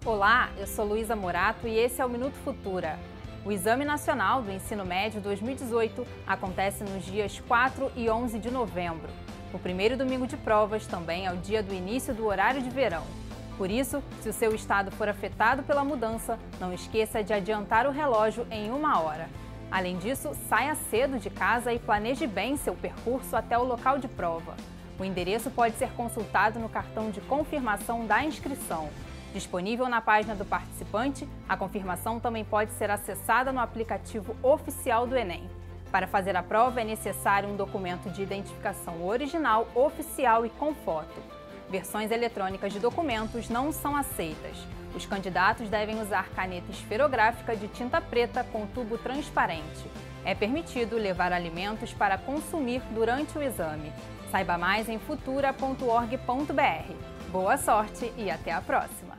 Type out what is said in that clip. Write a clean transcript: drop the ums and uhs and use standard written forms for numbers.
Olá, eu sou Luísa Morato e esse é o Minuto Futura. O Exame Nacional do Ensino Médio 2018 acontece nos dias 4 e 11 de novembro. O primeiro domingo de provas também é o dia do início do horário de verão. Por isso, se o seu estado for afetado pela mudança, não esqueça de adiantar o relógio em 1 hora. Além disso, saia cedo de casa e planeje bem seu percurso até o local de prova. O endereço pode ser consultado no cartão de confirmação da inscrição. Disponível na página do participante, a confirmação também pode ser acessada no aplicativo oficial do Enem. Para fazer a prova é necessário um documento de identificação original, oficial e com foto. Versões eletrônicas de documentos não são aceitas. Os candidatos devem usar caneta esferográfica de tinta preta com tubo transparente. É permitido levar alimentos para consumir durante o exame. Saiba mais em futura.org.br. Boa sorte e até a próxima!